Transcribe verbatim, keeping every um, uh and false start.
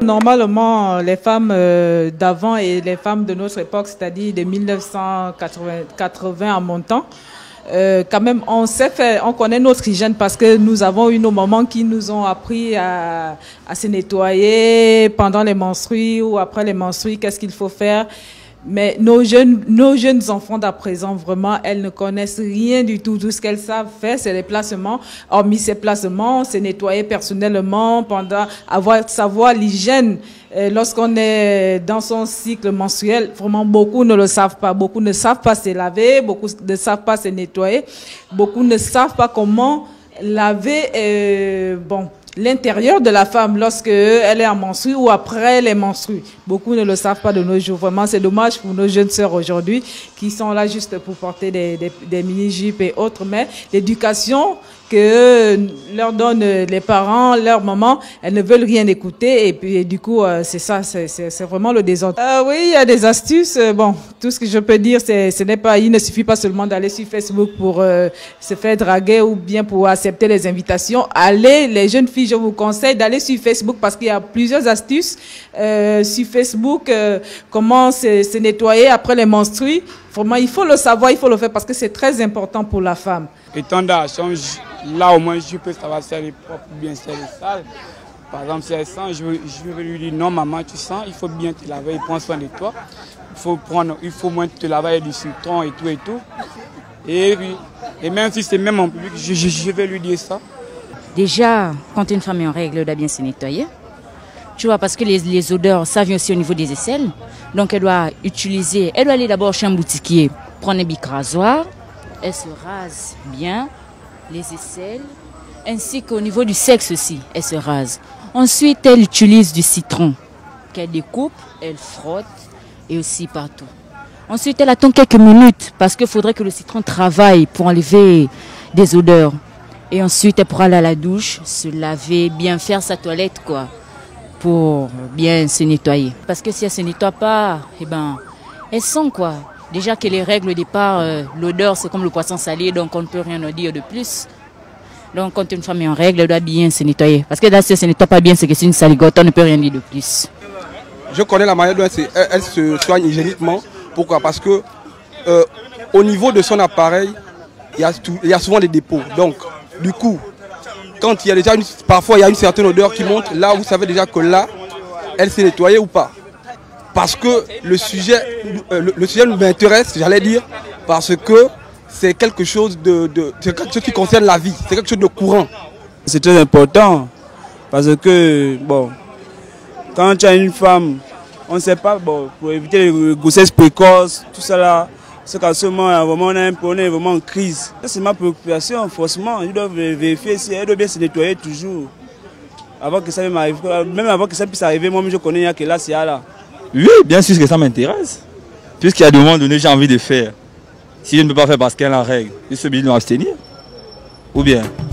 normalement, les femmes euh, d'avant et les femmes de notre époque, c'est-à-dire de mille neuf cent quatre-vingts en montant, euh, quand même, on sait faire, on connaît notre hygiène parce que nous avons eu nos mamans qui nous ont appris à, à se nettoyer pendant les menstrues ou après les menstrues, qu'est-ce qu'il faut faire. Mais nos jeunes, nos jeunes enfants d'à présent, vraiment, elles ne connaissent rien du tout. Tout ce qu'elles savent faire, c'est les placements. Hormis ces placements, se nettoyer personnellement, pendant avoir, savoir l'hygiène. Euh, lorsqu'on est dans son cycle menstruel, vraiment, beaucoup ne le savent pas. Beaucoup ne savent pas se laver, beaucoup ne savent pas se nettoyer. Beaucoup ne savent pas comment laver, euh, bon, l'intérieur de la femme lorsque elle est en menstrue ou après les menstrues. Beaucoup ne le savent pas de nos jours. Vraiment, c'est dommage pour nos jeunes sœurs aujourd'hui qui sont là juste pour porter des, des, des mini-jupes et autres. Mais l'éducation que leur donnent les parents, leurs mamans, elles ne veulent rien écouter et puis et du coup euh, c'est ça, c'est vraiment le désordre. Euh, oui, il y a des astuces. Bon, tout ce que je peux dire, c'est ce n'est pas, il ne suffit pas seulement d'aller sur Facebook pour euh, se faire draguer ou bien pour accepter les invitations. Allez, les jeunes filles, je vous conseille d'aller sur Facebook parce qu'il y a plusieurs astuces euh, sur Facebook. Euh, comment se, se nettoyer après les menstrues. Vraiment, il faut le savoir, il faut le faire parce que c'est très important pour la femme. Étant dans la chambre, là au moins je peux savoir si elle est propre ou bien si elle est sale. Par exemple, si elle sent, je vais, je vais lui dire non maman, tu sens, il faut bien te laver, prends soin de toi. Il faut prendre, il faut moins te laver avec du citron et tout et tout. Et, et même si c'est même en public, je, je, je vais lui dire ça. Déjà, quand une femme est en règle, elle doit bien se nettoyer. Tu vois, parce que les, les odeurs, ça vient aussi au niveau des aisselles. Donc elle doit utiliser, elle doit aller d'abord chez un boutiquier, prendre un bic rasoir. Elle se rase bien les aisselles, ainsi qu'au niveau du sexe aussi, elle se rase. Ensuite, elle utilise du citron qu'elle découpe, elle frotte et aussi partout. Ensuite, elle attend quelques minutes parce qu'il faudrait que le citron travaille pour enlever des odeurs. Et ensuite, elle pourra aller à la douche, se laver, bien faire sa toilette, quoi, pour bien se nettoyer. Parce que si elle ne se nettoie pas, eh ben, elle sent, quoi. Déjà que les règles au départ, euh, l'odeur c'est comme le poisson salé, donc on ne peut rien en dire de plus. Donc quand une femme est en règle, elle doit bien se nettoyer. Parce que là, si elle ne se nettoie pas bien, c'est que c'est une saligote, on ne peut rien dire de plus. Je connais la manière dont elle, elle se soigne hygiéniquement. Pourquoi? Parce que euh, au niveau de son appareil, il y, a tout, il y a souvent des dépôts. Donc, du coup, quand il y a déjà une, parfois il y a une certaine odeur qui monte, là vous savez déjà que là, elle s'est nettoyée ou pas. Parce que le sujet, le, le sujet m'intéresse, j'allais dire, parce que c'est quelque chose de, de c'est quelque chose qui concerne la vie, c'est quelque chose de courant. C'est très important parce que bon, quand tu as une femme, on ne sait pas, bon, pour éviter les grossesses précoces, tout ça là, c'est qu'à ce moment, vraiment, on, a un, on est vraiment en crise. C'est ma préoccupation, forcément, je dois vérifier si elle doit bien se nettoyer toujours. Avant que ça m'arrive, même avant que ça puisse arriver, moi je connais, il n'y a que là, c'est là. Oui, bien sûr que ça m'intéresse. Puisqu'il y a des moments donnés, j'ai envie de faire. Si je ne peux pas faire parce qu'elle est en règle, je suis obligé de m'abstenir. Ou bien